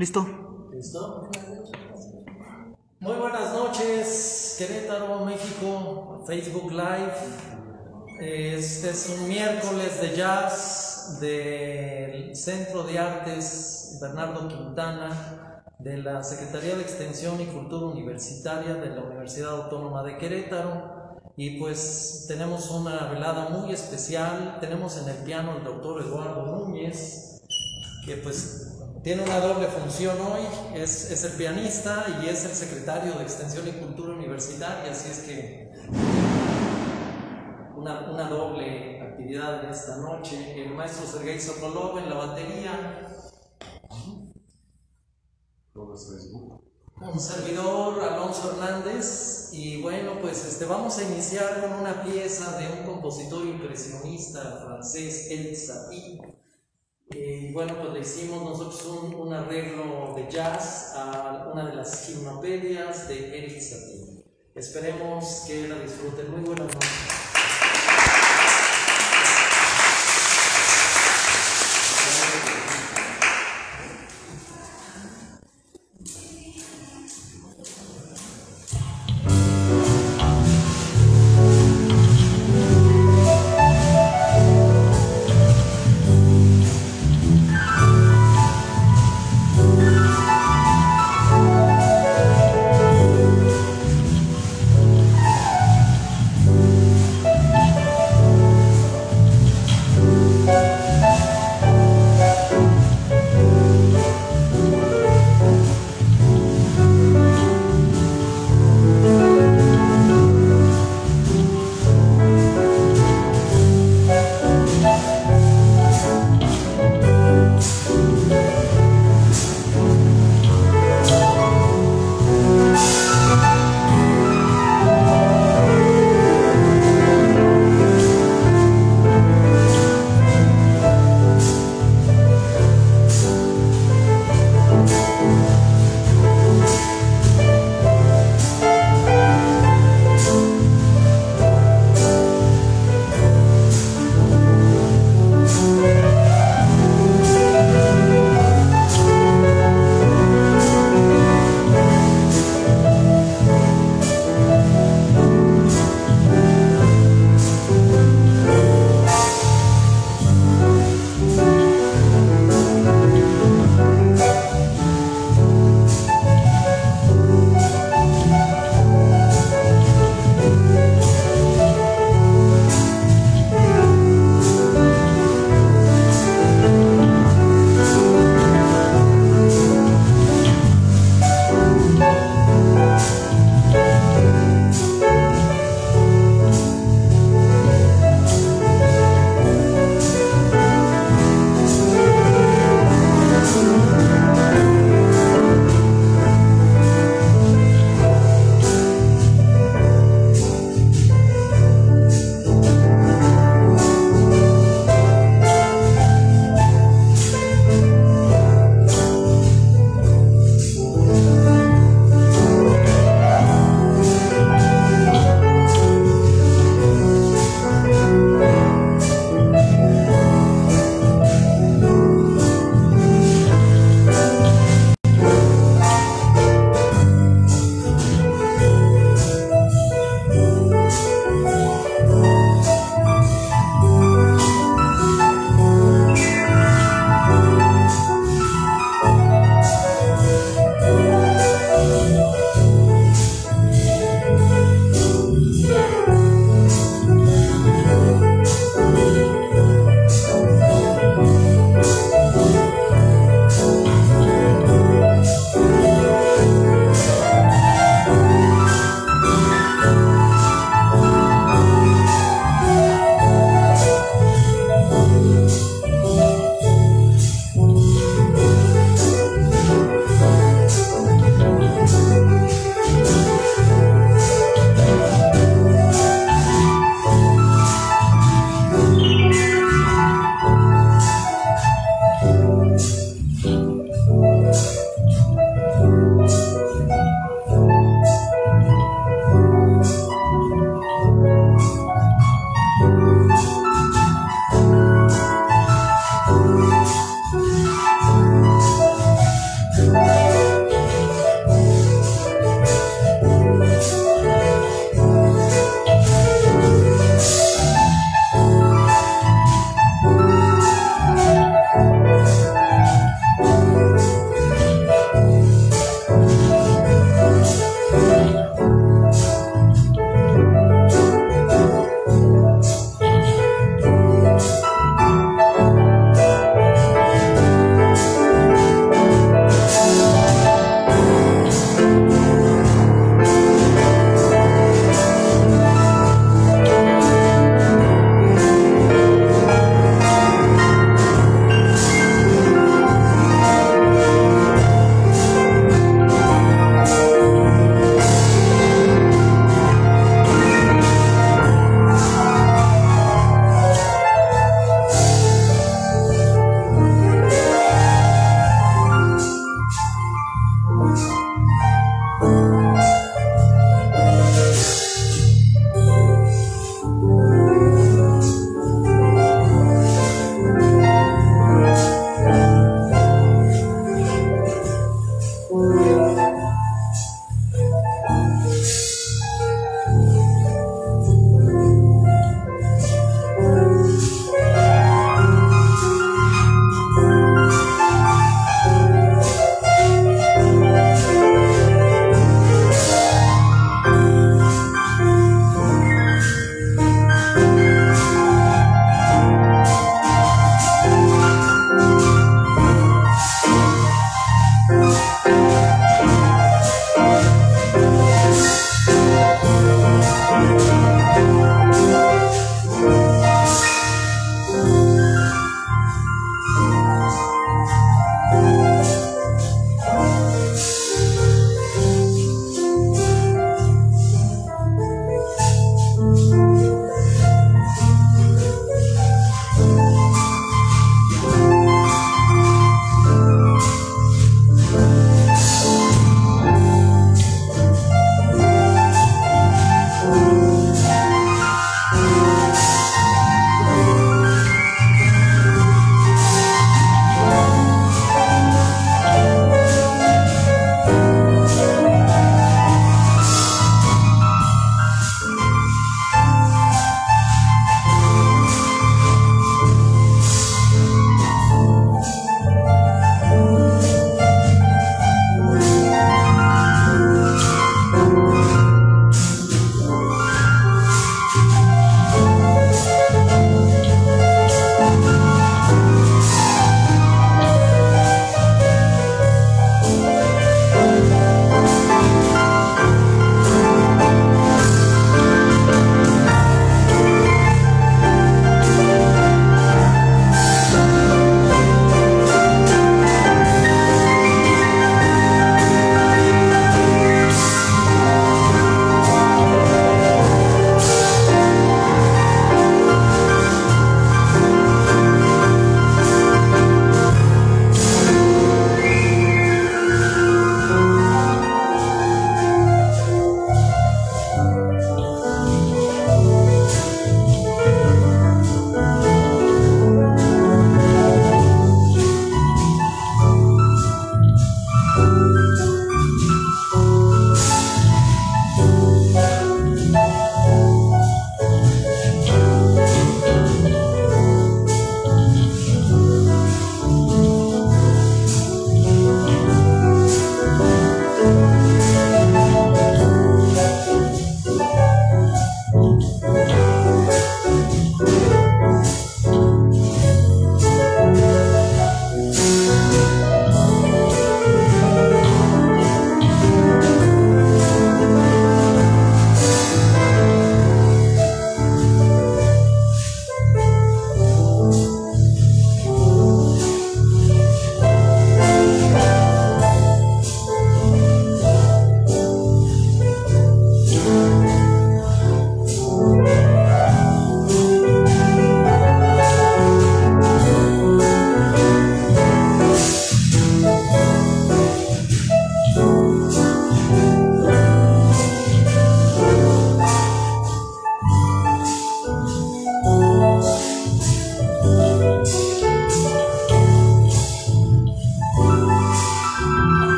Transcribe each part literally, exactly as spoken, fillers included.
¿Listo? ¿Listo? Muy buenas noches, Querétaro, México, Facebook Live. Este es un miércoles de jazz del Centro de Artes Bernardo Quintana de la Secretaría de Extensión y Cultura Universitaria de la Universidad Autónoma de Querétaro. Y pues tenemos una velada muy especial. Tenemos en el piano el doctor Eduardo Núñez, que pues tiene una doble función hoy, es, es el pianista y es el secretario de Extensión y Cultura Universitaria, así es que una, una doble actividad en esta noche. El maestro Sergei Sokolov en la batería, un servidor, Alonso Hernández, y bueno, pues este, vamos a iniciar con una pieza de un compositor impresionista francés, Erik Satie. Y bueno, pues le hicimos nosotros un, un arreglo de jazz a una de las gimnopedias de Erik Satie. Esperemos que la disfruten. Muy buenas noches.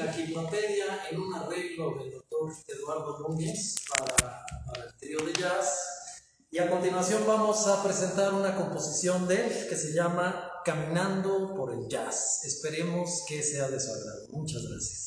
La Gimnopedia en un arreglo del doctor Eduardo Núñez para, para el trío de jazz. Y a continuación vamos a presentar una composición de él que se llama Caminando por el Jazz. Esperemos que sea de su agrado. Muchas gracias.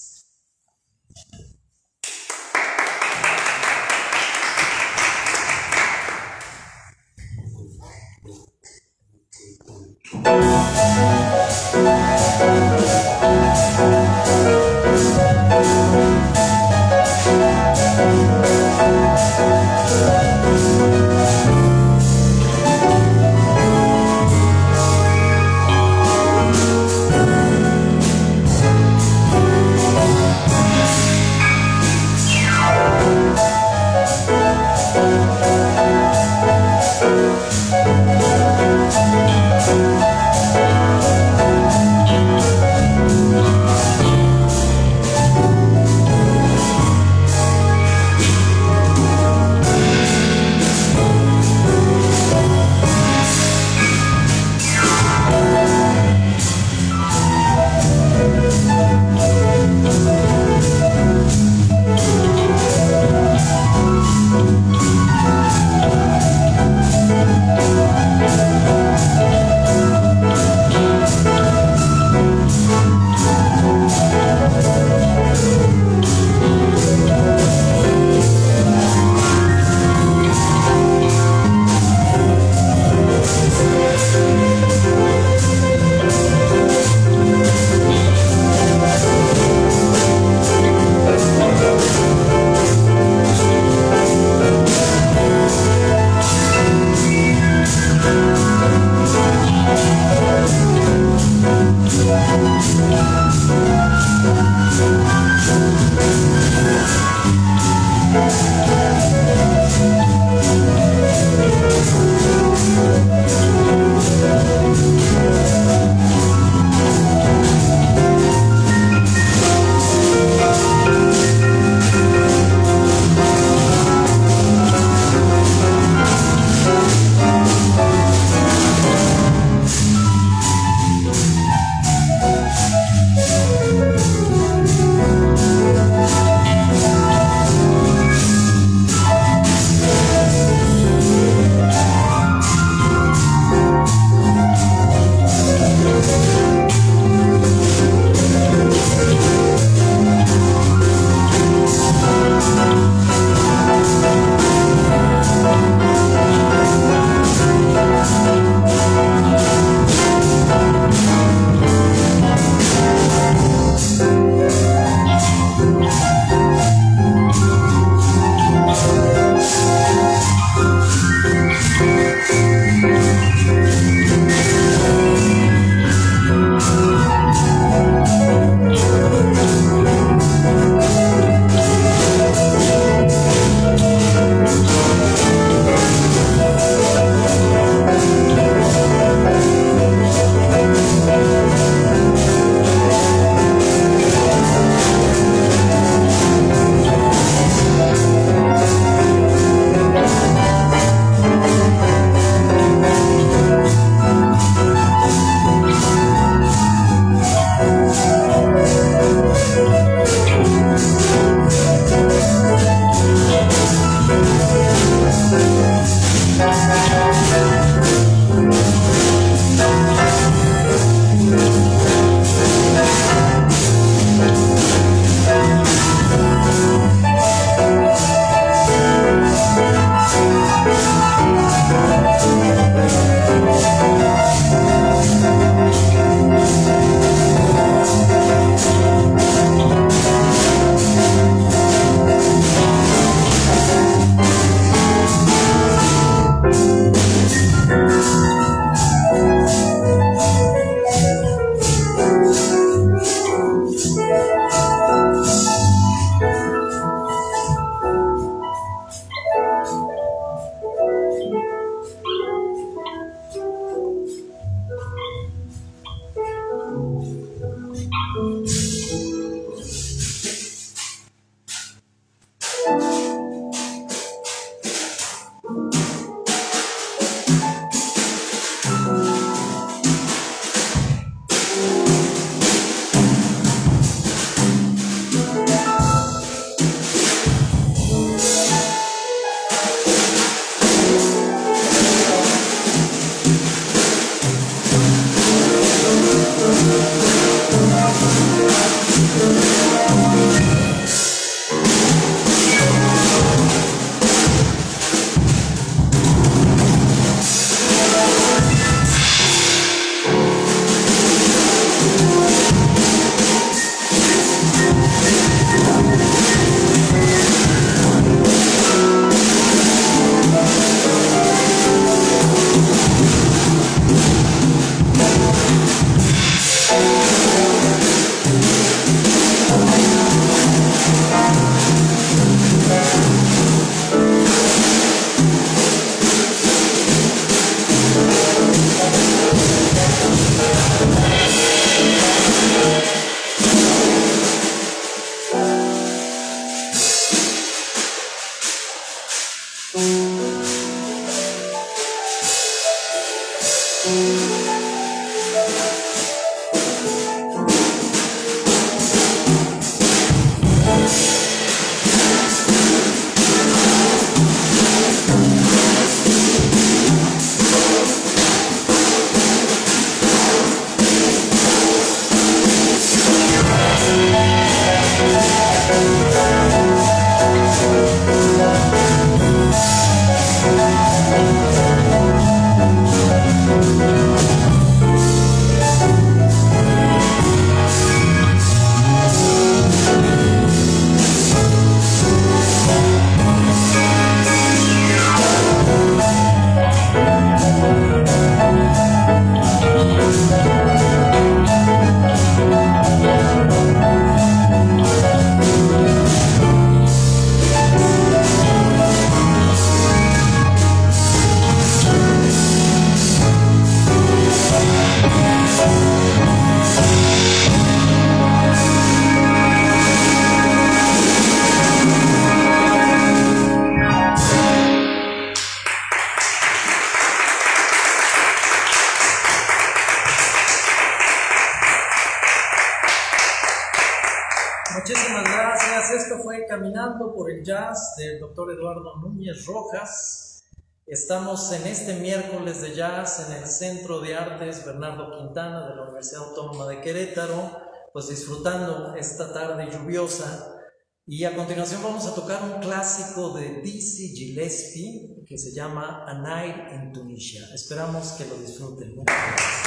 Muchísimas gracias. Esto fue Caminando por el Jazz del doctor Eduardo Núñez Rojas. Estamos en este miércoles de jazz en el Centro de Artes Bernardo Quintana de la Universidad Autónoma de Querétaro, pues disfrutando esta tarde lluviosa. Y a continuación vamos a tocar un clásico de Dizzy Gillespie que se llama A Night in Tunisia. Esperamos que lo disfruten. Muchas gracias.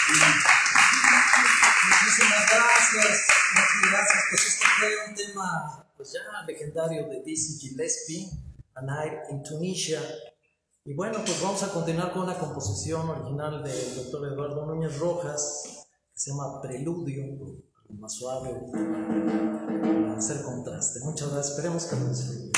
Muchísimas gracias, muchas gracias. Pues este fue un tema pues ya legendario de Dizzy Gillespie, A Night in Tunisia. Y bueno, pues vamos a continuar con una composición original del doctor Eduardo Núñez Rojas, que se llama Preludio, más suave, para hacer contraste. Muchas gracias, esperemos que lo disfruten.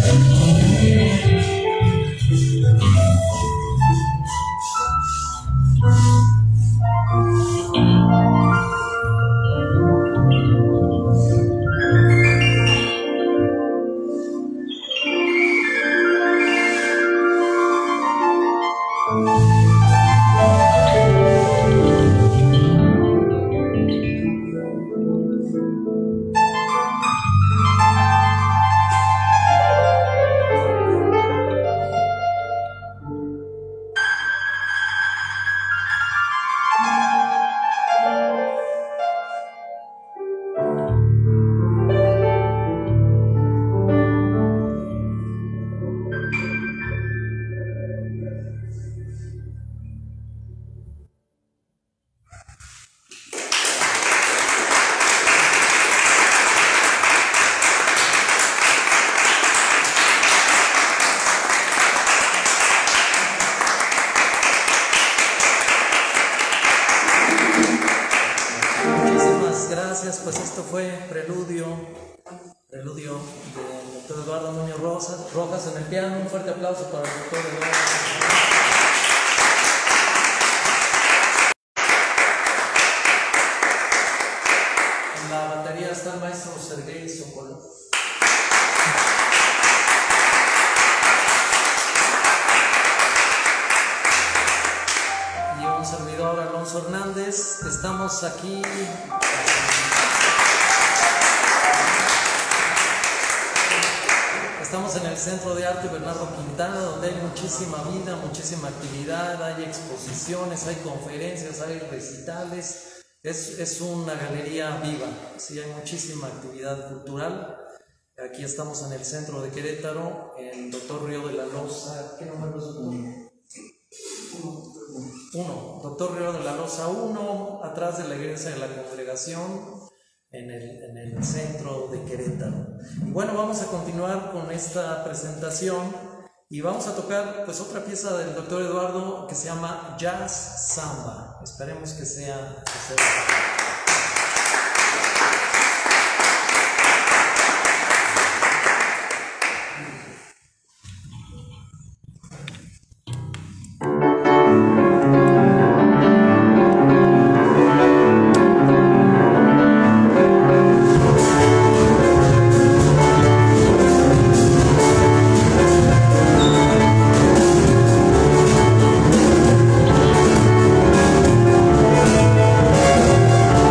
Pues esto fue Preludio, Preludio del doctor Eduardo Muñoz Rojas, Rojas en el piano. Un fuerte aplauso para el doctor Eduardo. En la batería está el maestro Sergei Sokolov. Y un servidor, Alonso Hernández. Estamos aquí. Estamos en el Centro de Arte Bernardo Quintana, donde hay muchísima vida, muchísima actividad, hay exposiciones, hay conferencias, hay recitales. Es, es una galería viva, sí, hay muchísima actividad cultural. Aquí estamos en el centro de Querétaro, en Doctor Río de la Loza. ¿Qué número es? Uno. Doctor Río de la Loza uno, atrás de la iglesia de la congregación. En el, en el centro de Querétaro. Y bueno, vamos a continuar con esta presentación y vamos a tocar pues otra pieza del doctor Eduardo que se llama Jazz Samba. Esperemos que sea, que sea. Thank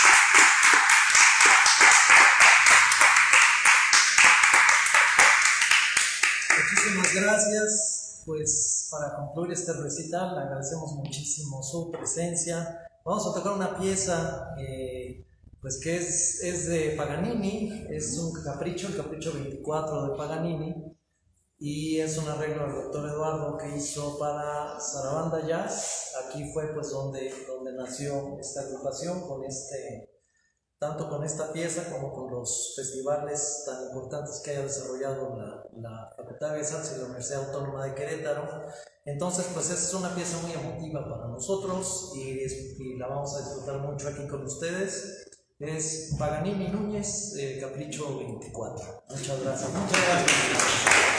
Muchísimas gracias. Pues para concluir este recital, le agradecemos muchísimo su presencia. Vamos a tocar una pieza eh, pues que es, es de Paganini, es un capricho, el capricho veinticuatro de Paganini, y es un arreglo del doctor Eduardo que hizo para Sarabanda Jazz. Aquí fue pues donde, donde nació esta agrupación, con este, tanto con esta pieza como con los festivales tan importantes que haya desarrollado la, la Facultad de Bellas Artes y la Universidad Autónoma de Querétaro. Entonces pues es una pieza muy emotiva para nosotros y, y la vamos a disfrutar mucho aquí con ustedes. Es Paganini Núñez, eh, Capricho veinticuatro. Muchas gracias. Muchas gracias.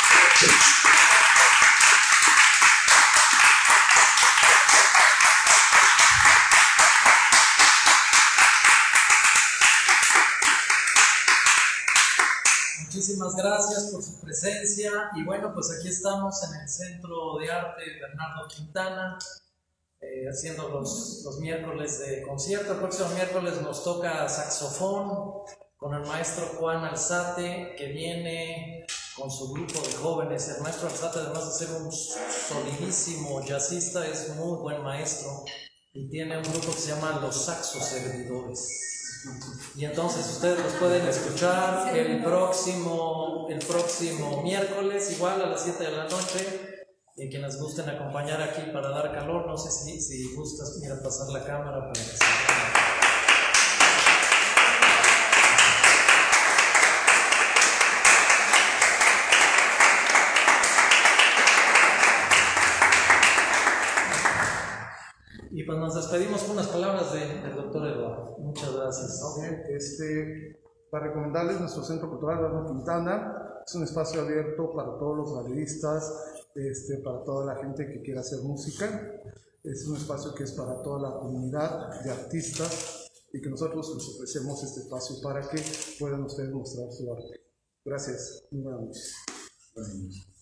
Muchísimas gracias por su presencia y bueno, pues aquí estamos en el Centro de Arte Bernardo Quintana, eh, haciendo los, los miércoles de concierto. El próximo miércoles nos toca saxofón con el maestro Juan Alzate, que viene con su grupo de jóvenes. El maestro Alzate, además de ser un solidísimo jazzista, es muy buen maestro y tiene un grupo que se llama Los Saxos Servidores. Y entonces ustedes los pueden escuchar el próximo, el próximo miércoles, igual a las siete de la noche. Y quienes gusten acompañar aquí para dar calor, no sé si, si gustas, mira, pasar la cámara para que se vea. Y pues nos despedimos con unas palabras de, del doctor Eduardo. Muchas gracias. Okay, este, para recomendarles nuestro Centro Cultural Bernardo Quintana, es un espacio abierto para todos los galeristas, este, para toda la gente que quiera hacer música. Es un espacio que es para toda la comunidad de artistas y que nosotros les ofrecemos este espacio para que puedan ustedes mostrar su arte. Gracias. Muy buenas noches.